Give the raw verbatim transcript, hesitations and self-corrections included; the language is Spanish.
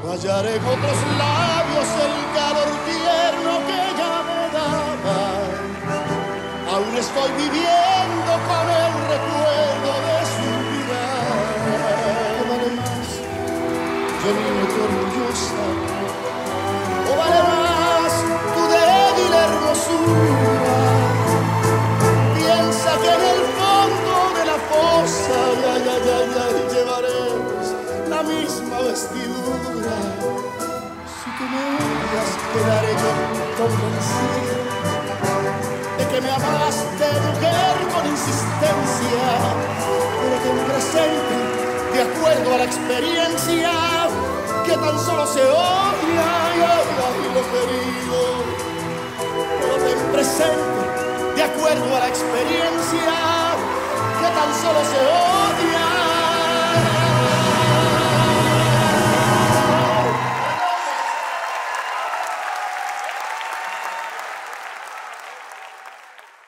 hallaré en otros labios el calor tierno que ya me daba. Aún estoy viviendo con el recuerdo de su mirada. ¿O vale más, Janine, tu orgullosa? ¿O vale más tu débil hermosura? Piensa que en el fondo de la fosa, ya, ya, ya, ya, llevaremos la misma vestidura. Si tú me odias, quedaré yo convencido de que me amaste, mujer, con insistencia, pero ten presente, de acuerdo a la experiencia, que tan solo se odia, ay, ay, ay, lo querido. Pero ten presente, de acuerdo a la experiencia, que tan solo se odia.